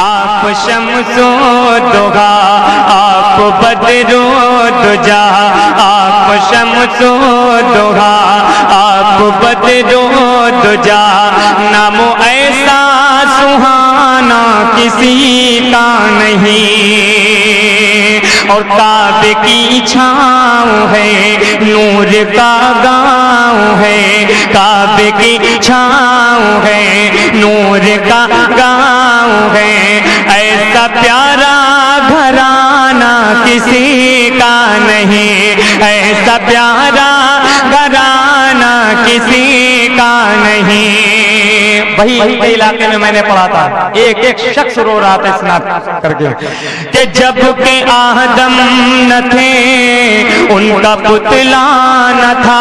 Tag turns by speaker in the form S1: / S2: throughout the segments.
S1: آپ شمس و ضحا آپ بدر و دجا آپ شمس و ضحا آپ بدر و دجا نام ایسا سہانا کسی کا نہیں اور کعبے کی چھاؤں ہے نور کا گاؤں ہے کعبے کی چھاؤں ہے نور کا گاؤں ہے ایسا پیارا گھرانہ کسی کا نہیں ایسا پیارا گھرانہ کسی کا نہیں وہی علاقے میں میں نے پڑھا تھا ایک شخص رو رہا تھا اسناد کر کے کہ جب کہ آدم نہ تھے ان کا پتلا نہ تھا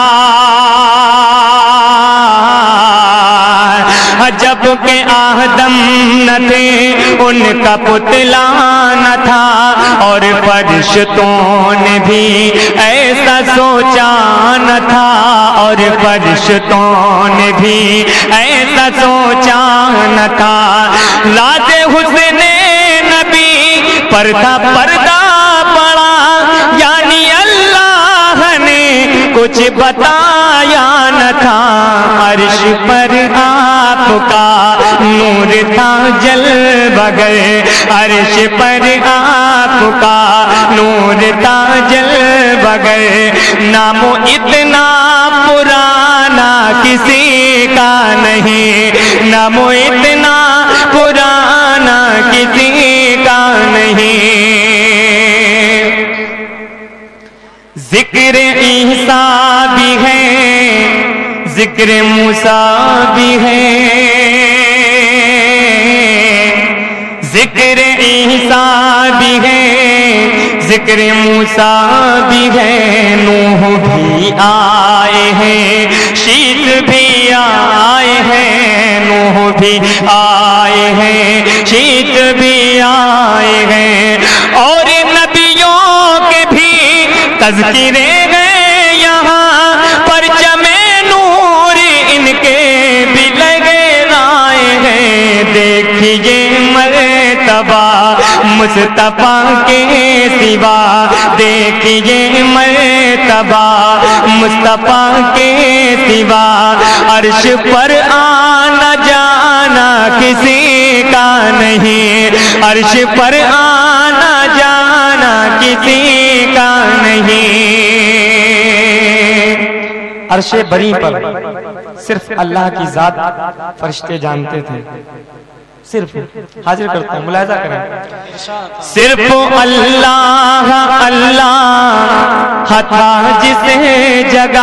S1: جب کہ آدم نہ تھے ان کا پتلا نہ تھا اور فرشتوں نے بھی ایسا سوچا نہ تھا اور فرشتوں نے بھی ایسا سوچا نہ تھا ذات حسن نبی پر تھا پردہ پڑا یعنی اللہ نے کچھ بتایا نہ تھا عرش پر آپ کا نور تھا جل بغیر عرش پر آپ کا نور تھا جل بغیر نام اتنا پرانا کسی کا نہیں نام اتنا پرانا کسی کا نہیں ذکر عیسیٰ بھی ہے ذکر موسیٰ بھی ہے ذکر عیسیٰ بھی ہے ذکر موسیٰ بھی ہے نوح بھی آئے ہیں شیت بھی آئے ہیں نوح بھی آئے ہیں شیت بھی آئے ہیں اور نبیوں کے بھی تذکرے ہیں یہاں پرچم نور ان کے بھی لگے رائے ہیں دیکھیے مرتبہ مصطفیٰ کے سوا دیکھیے مرتبہ مصطفیٰ کے سوا عرش پر آنا جانا کسی کا نہیں عرش پر آنا جانا کسی کا نہیں عرش بری پر صرف اللہ کی ذات فرشتے جانتے تھے صرف حاضر کرتے ہیں ملاحظہ کریں صرف اللہ اللہ تھا جسے جگہ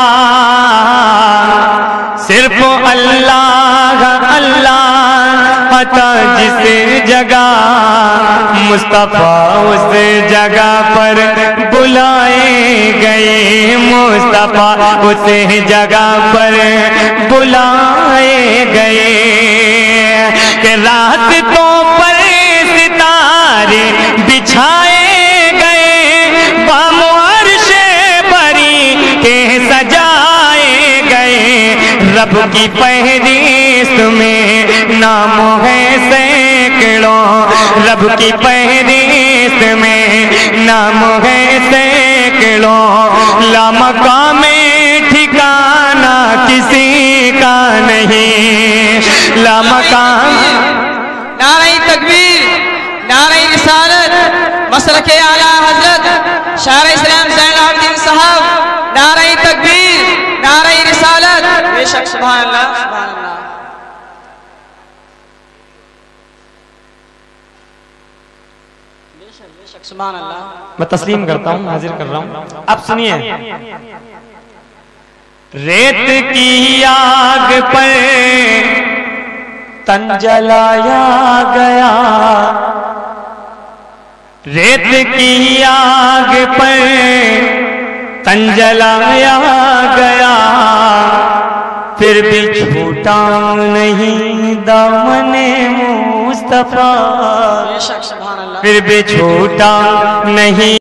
S1: صرف اللہ اللہ تھا جسے جگہ مصطفیٰ اس جگہ پر بلائے گئے مصطفیٰ اس جگہ پر بلائے گئے کہ راستوں پر ستارے بچھائے گئے بام عرش بری کے سجائے گئے رب کی فہرست میں نام ہے سینکڑوں رب کی فہرست میں نام ہے سینکڑوں لامقام ٹھکانہ کسی کا نہیں لامقام
S2: نعرہ تکبیر نعرہ رسالت مسلک اعلیٰ حضرت شاعر اسلام زین العابدین صاحب نعرہ تکبیر نعرہ رسالت بے شک سبحان اللہ سبحان اللہ بے شک سبحان اللہ
S1: میں تسلیم کرتا ہوں حاضر کر رہا ہوں اب سنیے ریت کی آگ پر تن جلایا گیا ریت کی آگ پر تن جلایا گیا پھر بھی چھوٹا نہیں دامن مصطفیٰ
S2: بے شک سبحان اللہ
S1: پھر بھی چھوٹا نہیں